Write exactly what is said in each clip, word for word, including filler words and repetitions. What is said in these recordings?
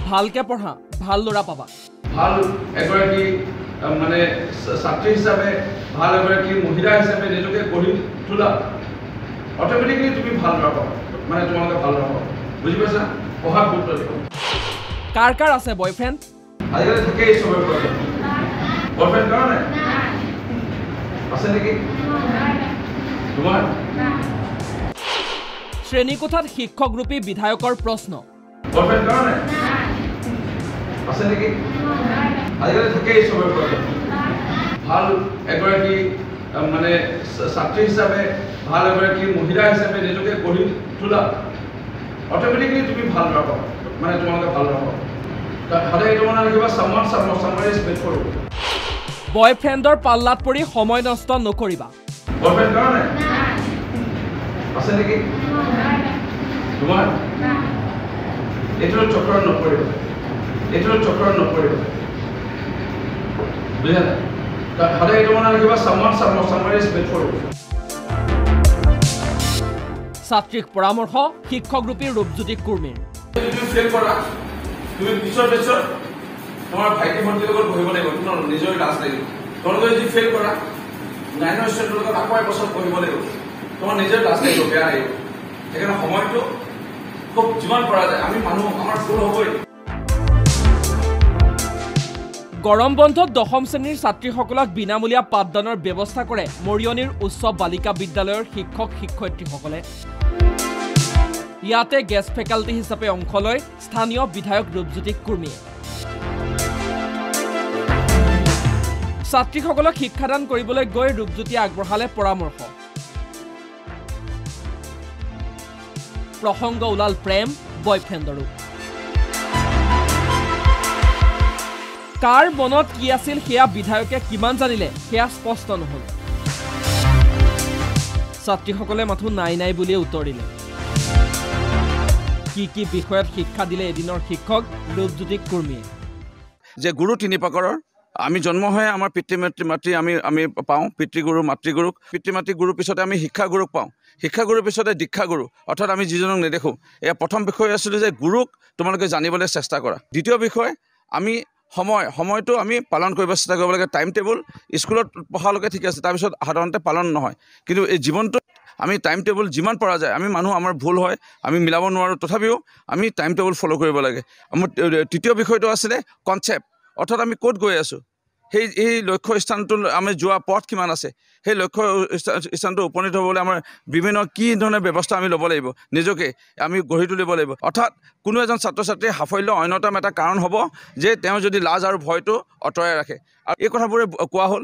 ভালকে পঢ়া ভাল লৰা পাবা ভাল এগৰাকী মানে ছাত্ৰী হিচাপে ভাল এগৰাকী মহিলা হিচাপে নিজকে গঢ়ি তোলা অটোমেটিকলি তুমি ভাল লৰা পাবা মানে তোমালোকে ভাল লৰা পাবা বুজি পাইছা পঢ়া গুৰুত্ব দিবা কাৰ কাৰ আছে বয়ফ্ৰেণ্ড আজিকালি থাকেই চবৰে বয়ফ্ৰেণ্ড কাৰ নাই আছে নেকি তোমাৰ শ্ৰেণীকোঠাত শিক্ষকৰূপী বিধায়কৰ প্ৰশ্ন বয়ফ্ৰেণ্ড কাৰ নাই আছে নেকি আজিকালি থাকেই চবৰে ভাল এগৰাকী মানে ছাত্ৰী হিচাপে ভাল এগৰাকী মহিলা হিচাপে নিজকে গঢ়ি তোলা অটোমেটিকলি তুমি ভাল লৰা পাবা মানে তোমালোকে ভাল লৰা পাবা সদায় এইটো মনত ৰাখিবা সামন সামন সামৰি স্পেট কৰো বয়ফ্ৰেণ্ডৰ পাল্লাত পৰি সময় নষ্ট নকৰিবা বয়ফ্ৰেণ্ড কাৰ নাই আছে নেকি তোমাৰ এইটোৰ চক্ৰত নপৰিবা এইটোৰ চক্ৰত নপৰিবা বুঝা নাই সদায় এইটো মনত ৰাখিবা সামন সামন সামৰি স্পেট কৰো ছাত্ৰীক পৰামৰ্শ শিক্ষকৰূপী ৰূপজ্যোতি কুৰ্মীৰ তুমি ফেল কৰা তুমি পিছৰ বেচৰ তোমাৰ ভাইটি ভণ্টিৰ লগত পঢ়িব লাগিব তোমাৰ নিজৰ লাজ লাগিব তোমালোকে যদি ফেল কৰা নাইনৰ ষ্টুডেণ্টৰ লগত আকৌ এবছৰ পঢ়িব লাগিব তোমাৰ নিজৰ লাজ লাগিব বেয়া লাগিব সেইকাৰণে সময়টো খুব যিমান পৰা যায় আমি মানুহ আমাৰ ভুল হ'বই গৰম বন্ধত দশম শ্ৰেণীৰ ছাত্ৰীসকলক বিনামূলীয়া পাঠদানৰ ব্যৱস্থা কৰে মৰিয়নিৰ উচ্চ বালিকা বিদ্যালয়ৰ শিক্ষক শিক্ষয়িত্ৰীসকলে ইয়াতে গেষ্ট ফেকাল্টি হিচাপে অংশ লয় স্থানীয় বিধায়ক ৰূপজ্যোতি কুৰ্মীয়ে ছাত্ৰীসকলক শিক্ষাদান কৰিবলৈ গৈ ৰূপজ্যোতিয়ে আগবঢ়ালে পৰামৰ্শ প্ৰসংগ ওলাল প্ৰেম বয়ফ্ৰেণ্ডৰো কাৰ মনত কি আছিল সেয়া বিধায়কে কিমান জানিলে সেয়া স্পষ্ট নহল ছাত্ৰীসকলে মাথো নাই নাই বুলিয়ে উত্তৰ দিলে কি কি বিষয়ত শিক্ষা দিলে এদিনৰ শিক্ষক ৰূপজ্যোতি কুৰ্মীয়ে যে গুৰু তিনি প্ৰকাৰৰ আমি জন্ম হৈ আমাৰ পিতৃ মাতৃ মাতৃ আমি আমি পাওঁ পিতৃগুৰু মাতৃগুৰুক পিতৃ মাতৃ গুৰুৰ পিছতে আমি শিক্ষাগুৰুক পাওঁ শিক্ষাগুৰুৰ পিছতে দীক্ষাগুৰু অৰ্থাৎ আমি যিজনক নেদেখোঁ এয়া প্ৰথম বিষয় আছিল যে গুৰুক তোমালোকে জানিবলৈ চেষ্টা কৰা দ্বিতীয় বিষয় আমি সময় সময়টো আমি পালন কৰিব চেষ্টা কৰিব লাগে টাইম টেবুল স্কুলত পঢ়ালৈকে ঠিক আছে তাৰপিছত সাধাৰণতে পালন নহয় কিন্তু এই জীৱনটোত আমি টাইম টেবুল যিমান পৰা যায় আমি মানুহ আমাৰ ভুল হয় আমি মিলাব নোৱাৰোঁ তথাপিও আমি টাইম টেবুল ফ'ল' কৰিব লাগে মোৰ তৃতীয় বিষয়টো আছিলে কনচেপ্ট অৰ্থাৎ আমি ক'ত গৈ আছোঁ সেই এই লক্ষ্য স্থানটো আমি যোৱা পথ কিমান আছে সেই লক্ষ্য স্থানটো উপনীত হ'বলৈ আমাৰ বিভিন্ন কি ধৰণৰ ব্যৱস্থা আমি ল'ব লাগিব নিজকে আমি গঢ়ি তুলিব লাগিব অৰ্থাৎ কোনো এজন ছাত্ৰ ছাত্ৰীৰ সাফল্য অন্যতম এটা কাৰণ হ'ব যে তেওঁ যদি লাজ আৰু ভয়টো আঁতৰাই ৰাখে আৰু এই কথাবোৰে কোৱা হ'ল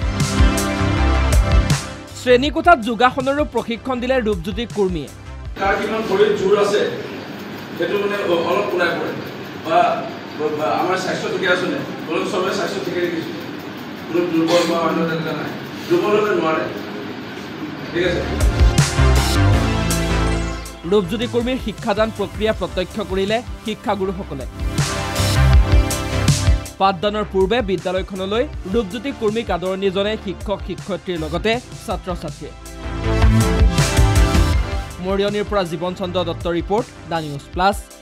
শ্ৰেণীকোঠাত যোগাসনৰো প্ৰশিক্ষণ দিলে ৰূপজ্যোতি কুৰ্মীয়ে কাৰ কিমান ভৰিত জোৰ আছে সেইটো মানে অলপ ওলাই পৰে বা আমাৰ স্বাস্থ্য ঠিকে আছে নে অলপ চবৰে স্বাস্থ্য ঠিকে দেখিছোঁ কোনো দুৰ্বল বা অন্য তেনেকুৱা নাই দুৰ্বল হ'লে নোৱাৰে ঠিক আছে ৰূপজ্যোতি কুৰ্মীৰ শিক্ষাদান প্ৰক্ৰিয়া প্ৰত্যক্ষ কৰিলে শিক্ষাগুৰুসকলে পাঠদানৰ পূৰ্বে বিদ্যালয়খনলৈ ৰূপজ্যোতি কুৰ্মীক আদৰণি জনাই শিক্ষক শিক্ষয়িত্ৰীৰ লগতে ছাত্ৰ ছাত্ৰীয়ে মৰিয়নিৰ পৰা জীৱন চন্দ্ৰ দত্তৰ ৰিপৰ্ট দা নিউজ প্লাছ।